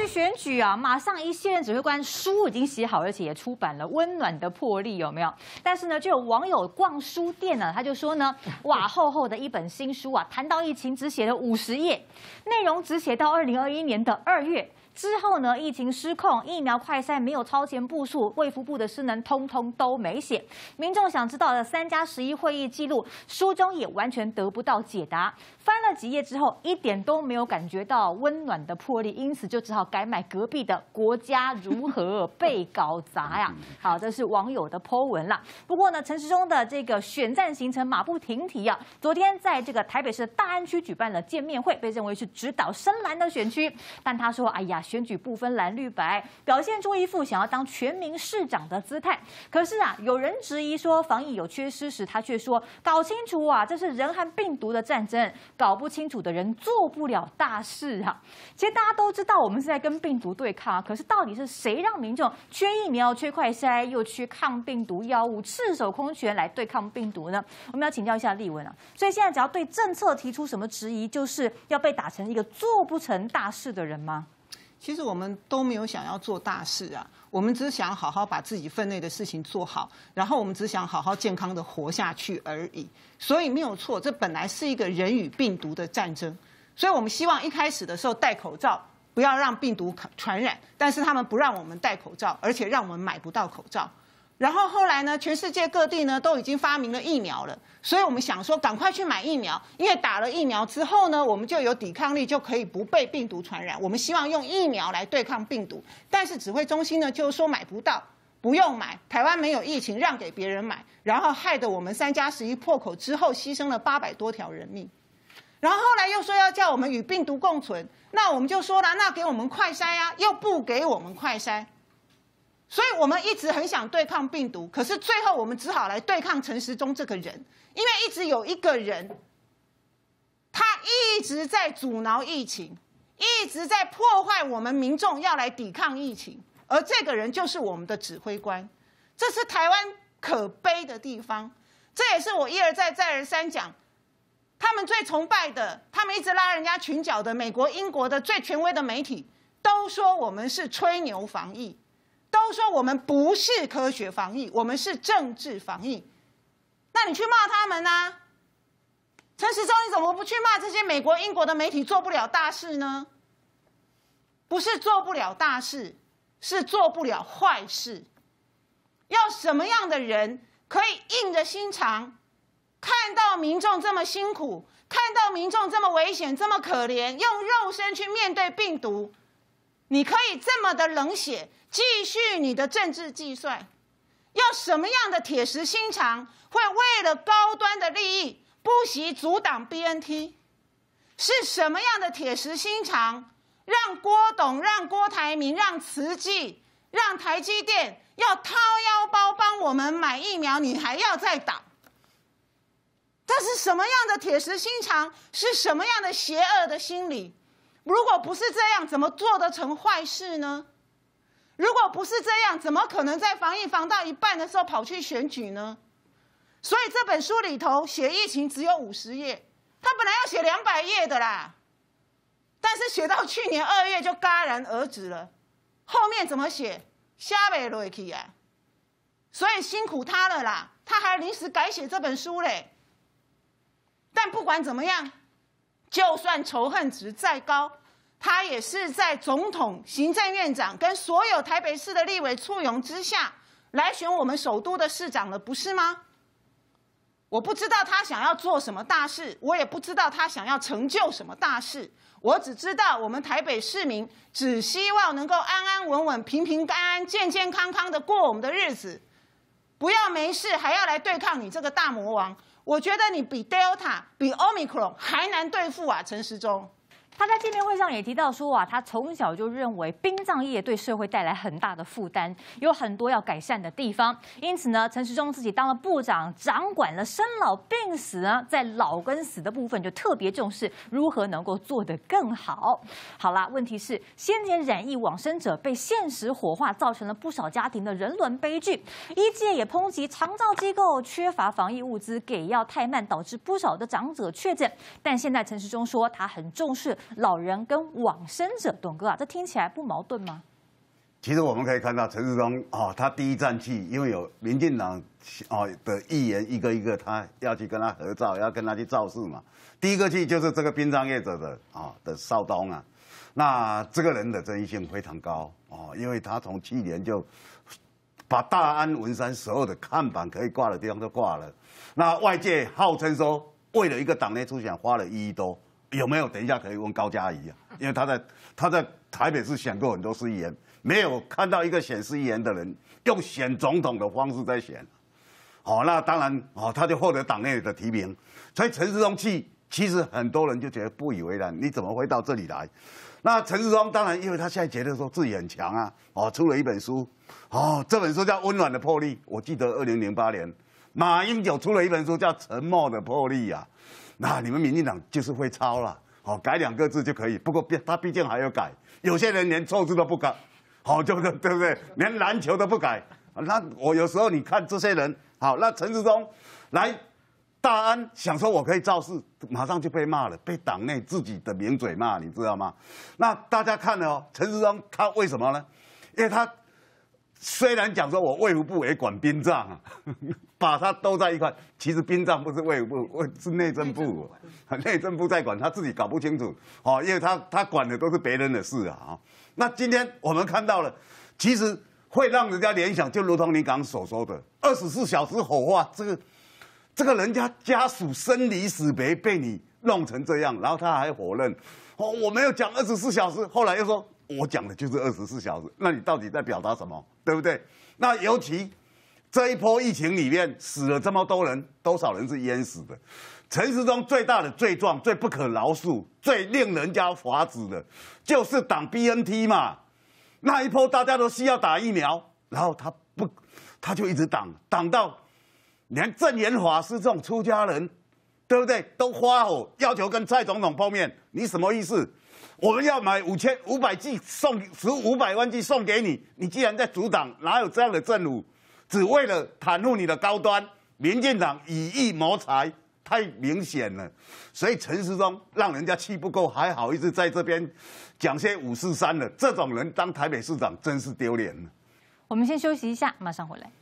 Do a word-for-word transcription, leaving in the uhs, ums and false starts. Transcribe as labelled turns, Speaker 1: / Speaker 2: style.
Speaker 1: 选举啊，马上一现任指挥官书已经写好，而且也出版了《温暖的魄力》，有没有？但是呢，就有网友逛书店呢，他就说呢，哇，厚厚的一本新书啊，谈到疫情只写了五十页，内容只写到二零二一年的二月。 之后呢，疫情失控，疫苗快筛没有超前部署，卫福部的失能通通都没写。民众想知道的三加十一会议记录，书中也完全得不到解答。翻了几页之后，一点都没有感觉到温暖的魄力，因此就只好改买隔壁的《国家如何被搞砸》呀。好，这是网友的 po 文啦。不过呢，陈时中的这个选战行程马不停蹄啊，昨天在这个台北市大安区举办了见面会，被认为是指导深蓝的选区，但他说，哎呀。 选举不分蓝绿白，表现出一副想要当全民市长的姿态。可是啊，有人质疑说防疫有缺失时，他却说搞清楚啊，这是人和病毒的战争，搞不清楚的人做不了大事啊。其实大家都知道，我们是在跟病毒对抗，可是到底是谁让民众缺疫苗、缺快筛，又缺抗病毒药物，赤手空拳来对抗病毒呢？我们要请教一下立文啊。所以现在只要对政策提出什么质疑，就是要被打成一个做不成大事的人吗？
Speaker 2: 其实我们都没有想要做大事啊，我们只想好好把自己分内的事情做好，然后我们只想好好健康的活下去而已。所以没有错，这本来是一个人与病毒的战争。所以我们希望一开始的时候戴口罩，不要让病毒传染，但是他们不让我们戴口罩，而且让我们买不到口罩。 然后后来呢，全世界各地呢都已经发明了疫苗了，所以我们想说赶快去买疫苗，因为打了疫苗之后呢，我们就有抵抗力，就可以不被病毒传染。我们希望用疫苗来对抗病毒，但是指挥中心呢就是说买不到，不用买，台湾没有疫情，让给别人买，然后害得我们三加十一破口之后牺牲了八百多条人命。然后后来又说要叫我们与病毒共存，那我们就说了，那给我们快筛啊，又不给我们快筛。 所以我们一直很想对抗病毒，可是最后我们只好来对抗陈时中这个人，因为一直有一个人，他一直在阻挠疫情，一直在破坏我们民众要来抵抗疫情，而这个人就是我们的指挥官，这是台湾可悲的地方，这也是我一而再再而三讲，他们最崇拜的，他们一直拉人家裙角的美国、英国的最权威的媒体，都说我们是吹牛防疫。 都说我们不是科学防疫，我们是政治防疫。那你去骂他们啊？陈时中，你怎么不去骂这些美国、英国的媒体做不了大事呢？不是做不了大事，是做不了坏事。要什么样的人可以硬着心肠，看到民众这么辛苦，看到民众这么危险、这么可怜，用肉身去面对病毒？ 你可以这么的冷血，继续你的政治计算，要什么样的铁石心肠，会为了高端的利益不惜阻挡 B N T？ 是什么样的铁石心肠，让郭董、让郭台铭、让慈济、让台积电要掏腰包帮我们买疫苗，你还要再打？这是什么样的铁石心肠？是什么样的邪恶的心理？ 如果不是这样，怎么做得成坏事呢？如果不是这样，怎么可能在防疫防到一半的时候跑去选举呢？所以这本书里头写疫情只有五十页，他本来要写两百页的啦，但是写到去年二月就戛然而止了。后面怎么写？写不下去啊！所以辛苦他了啦，他还临时改写这本书嘞。但不管怎么样。 就算仇恨值再高，他也是在总统、行政院长跟所有台北市的立委簇拥之下来选我们首都的市长了，不是吗？我不知道他想要做什么大事，我也不知道他想要成就什么大事，我只知道我们台北市民只希望能够安安稳稳、平平安安、健健康康的过我们的日子，不要没事还要来对抗你这个大魔王。 我觉得你比 Delta、比 Omicron 还难对付啊，陈时中。
Speaker 1: 他在见面会上也提到说啊，他从小就认为殡葬业对社会带来很大的负担，有很多要改善的地方。因此呢，陈时中自己当了部长，掌管了生老病死呢，在老跟死的部分就特别重视如何能够做得更好。好啦，问题是先前染疫往生者被现实火化，造成了不少家庭的人伦悲剧。医界也抨击长照机构缺乏防疫物资，给药太慢，导致不少的长者确诊。但现在陈时中说，他很重视老人跟往生者，董哥啊，这听起来不矛盾吗？
Speaker 3: 其实我们可以看到陈时中啊，他第一站去，因为有民进党啊的议员一个一个，他要去跟他合照，要跟他去造势嘛。第一个去就是这个殡葬业者的啊的少东啊，那这个人的争议性非常高哦，因为他从去年就把大安文山所有的看板可以挂的地方都挂了，那外界号称说为了一个党内初选花了一亿多，有没有？等一下可以问高嘉瑜啊，因为他在他在台北市选过很多市议员。没有看到一个选市议员的人用选总统的方式在选，好、哦，那当然哦，他就获得党内的提名。所以陈时中去，其实很多人就觉得不以为然，你怎么会到这里来？那陈时中当然，因为他现在觉得说自己很强啊，哦，出了一本书，哦，这本书叫《温暖的魄力》。我记得二零零八年，马英九出了一本书叫《沉默的魄力》啊。那你们民进党就是会抄了，哦，改两个字就可以。不过他毕竟还有改，有些人连错字都不改。好，对不对？对不对？连篮球都不改。那我有时候你看这些人，好，那陈时中来大安想说我可以造势，马上就被骂了，被党内自己的名嘴骂，你知道吗？那大家看了哦，陈时中他为什么呢？因为他虽然讲说我卫福部也管殡葬啊，把它都在一块，其实殡葬不是卫福部，是内政部，内政部在管，他自己搞不清楚哦，因为他他管的都是别人的事啊。那今天我们看到了，其实会让人家联想，就如同你刚刚所说的，二十四小时火化，这个这个人家家属生离死别被你弄成这样，然后他还否认，哦，我没有讲二十四小时，后来又说我讲的就是二十四小时，那你到底在表达什么，对不对？那尤其这一波疫情里面死了这么多人，多少人是淹死的？陈时中最大的罪状、最不可饶恕、最令人家发指的，就是挡 B N T 嘛。那一波大家都需要打疫苗，然后他不，他就一直挡，挡到连证严法师这种出家人，对不对？都发火要求跟蔡总统碰面，你什么意思？我们要买五千五百剂送，十五百万剂送给你，你既然在阻挡，哪有这样的政府？只为了袒护你的高端，民进党以义谋财。太明显了，所以陈时中让人家气不够，还好意思在这边讲些五四三的，这种人当台北市长真是丢脸了。
Speaker 1: 我们先休息一下，马上回来。